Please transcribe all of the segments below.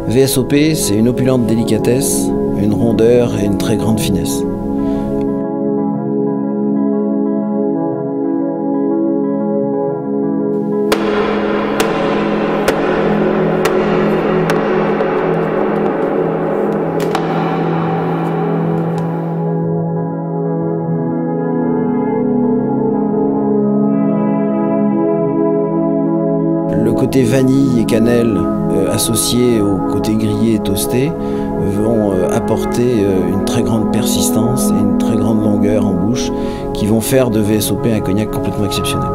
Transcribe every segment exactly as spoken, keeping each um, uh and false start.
V S O P, c'est une opulente délicatesse, une rondeur et une très grande finesse. Le côté vanille et cannelle euh, associé au côté grillé et toasté vont euh, apporter euh, une très grande persistance et une très grande longueur en bouche qui vont faire de V S O P un cognac complètement exceptionnel.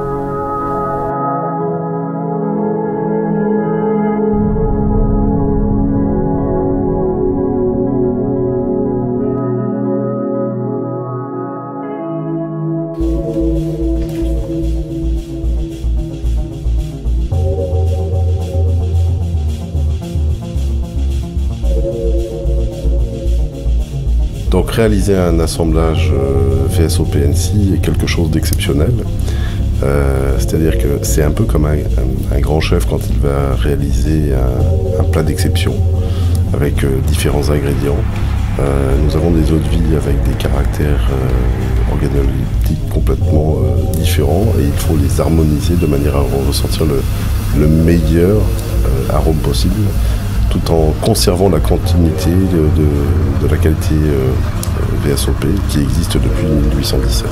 Donc réaliser un assemblage euh, V S O P N C est quelque chose d'exceptionnel. Euh, C'est-à-dire que c'est un peu comme un, un, un grand chef quand il va réaliser un, un plat d'exception avec euh, différents ingrédients. Euh, nous avons des eaux de vie avec des caractères euh, organoleptiques complètement euh, différents et il faut les harmoniser de manière à ressentir le, le meilleur euh, arôme possible, tout en conservant la continuité de, de, de la qualité euh, V S O P qui existe depuis mille huit cent dix-sept.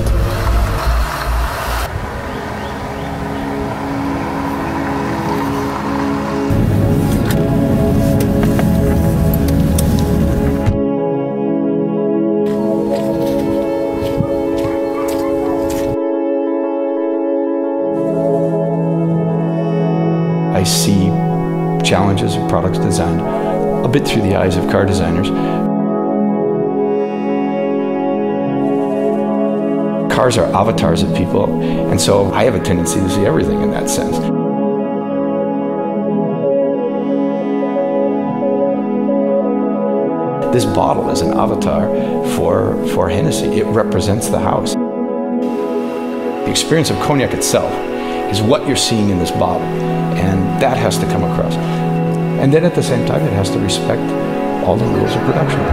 I see challenges of products designed a bit through the eyes of car designers. Cars are avatars of people, and so I have a tendency to see everything in that sense. This bottle is an avatar for, for Hennessy. It represents the house. The experience of cognac itself is what you're seeing in this bottle, and that has to come across. And then at the same time, it has to respect all the rules of production.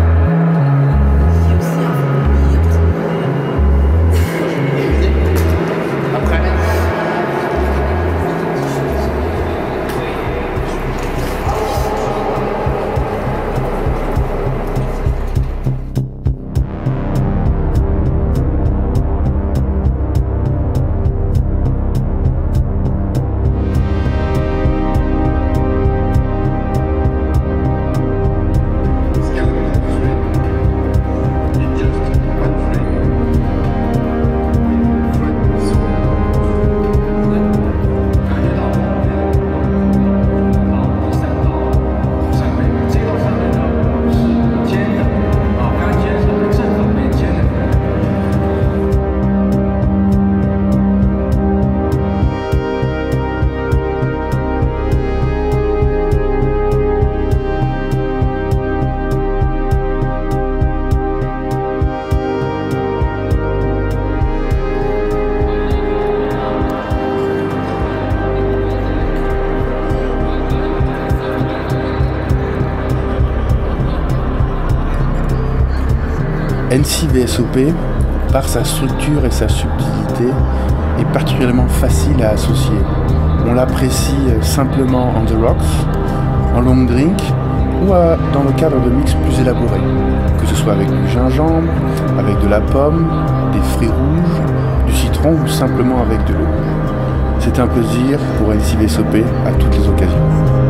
N C V S O P, par sa structure et sa subtilité, est particulièrement facile à associer. On l'apprécie simplement on the rocks, en long drink ou à, dans le cadre de mix plus élaborés, que ce soit avec du gingembre, avec de la pomme, des fruits rouges, du citron ou simplement avec de l'eau. C'est un plaisir pour N C V S O P à toutes les occasions.